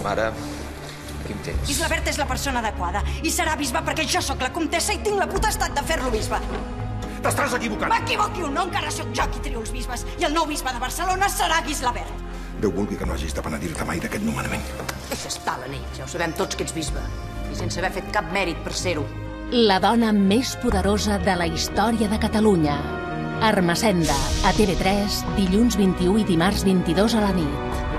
Mare, aquí em tens. Gislabert és la persona adequada i serà bisbe perquè jo sóc la comtessa i tinc la potestat de fer-lo bisbe. T'estàs equivocant. M'equivoqui o no, encara sóc jo qui trio els bisbes i el nou bisbe de Barcelona serà Gislabert. Déu vulgui que no hagis de penedir-te mai d'aquest nomenament. Deixa estar l'anell, ja ho sabem tots que ets bisbe. I sense haver fet cap mèrit per ser-ho. La dona més poderosa de la història de Catalunya. Ermessenda, a TV3, dilluns 21 i dimarts 22 a la nit.